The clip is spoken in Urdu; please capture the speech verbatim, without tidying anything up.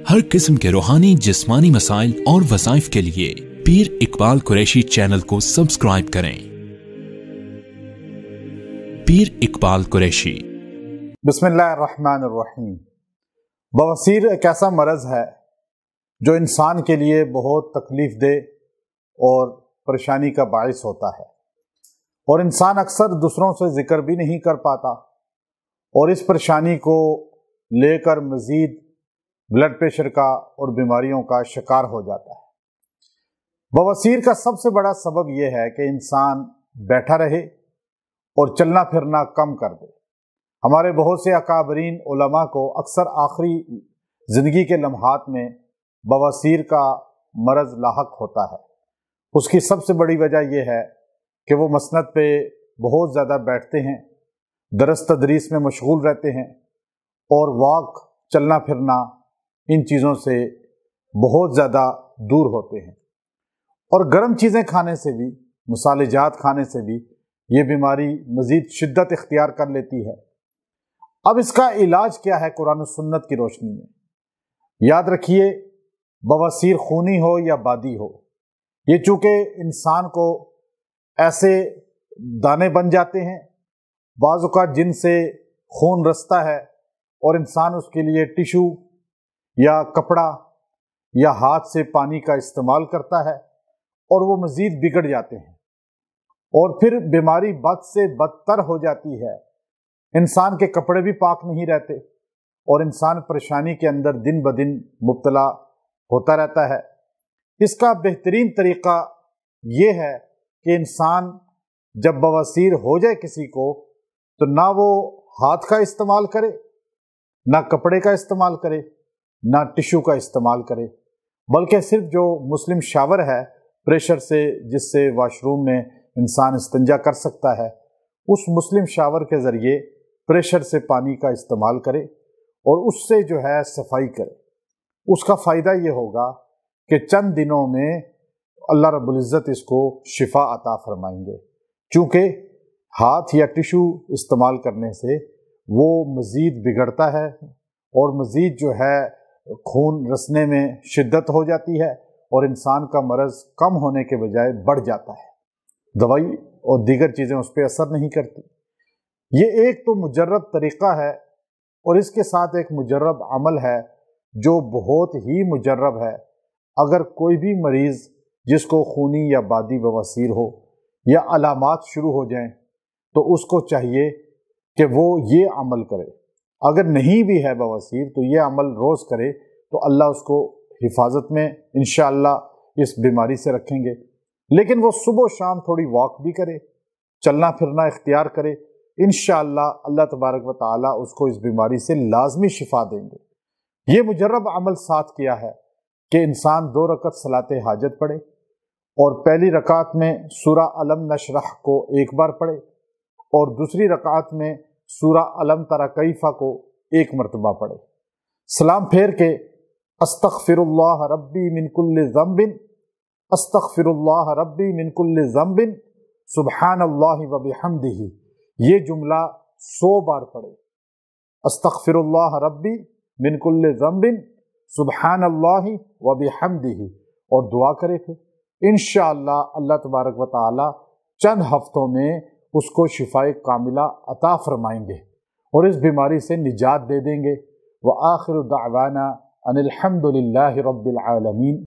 ہر قسم کے روحانی جسمانی مسائل اور وظائف کے لیے پیر اقبال قریشی چینل کو سبسکرائب کریں۔ پیر اقبال قریشی۔ بسم اللہ الرحمن الرحیم۔ بواسیر ایک ایسا مرض ہے جو انسان کے لیے بہت تکلیف دہ اور پریشانی کا باعث ہوتا ہے، اور انسان اکثر دوسروں سے ذکر بھی نہیں کر پاتا، اور اس پریشانی کو لے کر مزید بلڈ پریشر کا اور بیماریوں کا شکار ہو جاتا ہے۔ بواسیر کا سب سے بڑا سبب یہ ہے کہ انسان بیٹھا رہے اور چلنا پھرنا کم کر دے۔ ہمارے بہت سے اکابرین علماء کو اکثر آخری زندگی کے لمحات میں بواسیر کا مرض لاحق ہوتا ہے۔ اس کی سب سے بڑی وجہ یہ ہے کہ وہ مسند پہ بہت زیادہ بیٹھتے ہیں، درس تدریس میں مشغول رہتے ہیں، اور واک چلنا پھرنا ان چیزوں سے بہت زیادہ دور ہوتے ہیں، اور گرم چیزیں کھانے سے بھی، مصالحہ جات کھانے سے بھی یہ بیماری مزید شدت اختیار کر لیتی ہے۔ اب اس کا علاج کیا ہے قرآن و سنت کی روشنی میں؟ یاد رکھیے، بواسیر خونی ہو یا بادی ہو، یہ چونکہ انسان کو ایسے دانے بن جاتے ہیں بعض اوقات جن سے خون رستا ہے، اور انسان اس کے لیے ٹیشو یا کپڑا یا ہاتھ سے پانی کا استعمال کرتا ہے، اور وہ مزید بگڑ جاتے ہیں، اور پھر بیماری بد سے بدتر ہو جاتی ہے۔ انسان کے کپڑے بھی پاک نہیں رہتے، اور انسان پریشانی کے اندر دن بدن مبتلا ہوتا رہتا ہے۔ اس کا بہترین طریقہ یہ ہے کہ انسان جب بواسیر ہو جائے کسی کو، تو نہ وہ ہاتھ کا استعمال کرے، نہ کپڑے کا استعمال کرے، نہ ٹیشو کا استعمال کرے، بلکہ صرف جو مسلم شاور ہے پریشر سے، جس سے واش روم میں انسان استنجا کر سکتا ہے، اس مسلم شاور کے ذریعے پریشر سے پانی کا استعمال کرے، اور اس سے جو ہے صفائی کرے۔ اس کا فائدہ یہ ہوگا کہ چند دنوں میں اللہ رب العزت اس کو شفا عطا فرمائیں گے، چونکہ ہاتھ یا ٹیشو استعمال کرنے سے وہ مزید بگڑتا ہے، اور مزید جو ہے خون رسنے میں شدت ہو جاتی ہے، اور انسان کا مرض کم ہونے کے بجائے بڑھ جاتا ہے۔ دوائی اور دیگر چیزیں اس پہ اثر نہیں کرتی۔ یہ ایک تو مجرب طریقہ ہے، اور اس کے ساتھ ایک مجرب عمل ہے جو بہت ہی مجرب ہے۔ اگر کوئی بھی مریض جس کو خونی یا بادی بواسیر ہو، یا علامات شروع ہو جائیں، تو اس کو چاہیے کہ وہ یہ عمل کرے۔ اگر نہیں بھی ہے بواسیر تو یہ عمل روز کرے، تو اللہ اس کو حفاظت میں انشاءاللہ اس بیماری سے رکھیں گے۔ لیکن وہ صبح و شام تھوڑی واک بھی کرے، چلنا پھرنا اختیار کرے، انشاءاللہ اللہ تبارک و تعالیٰ اس کو اس بیماری سے لازمی شفا دیں گے۔ یہ مجرب عمل ساتھ کیا ہے کہ انسان دو رکعت صلاۃ حاجت پڑھے، اور پہلی رکعت میں سورہ الم نشرح کو ایک بار پڑھے، اور دوسری رکعت میں سورہ الم تری کیف کو ایک مرتبہ پڑھے۔ سلام پھیر کے استغفر اللہ ربی من کل ذنب، استغفر اللہ ربی من کل ذنب، سبحان اللہ وبحمدہ، یہ جملہ سو بار پڑھے۔ استغفر اللہ ربی من کل ذنب، سبحان اللہ وبحمدہ، اور دعا کرے پھر انشاءاللہ اللہ تبارک و تعالی چند ہفتوں میں اس کو شفائے کاملہ عطا فرمائیں گے، اور اس بیماری سے نجات دے دیں گے۔ وآخر دعوانا ان الحمد للہ رب العالمین۔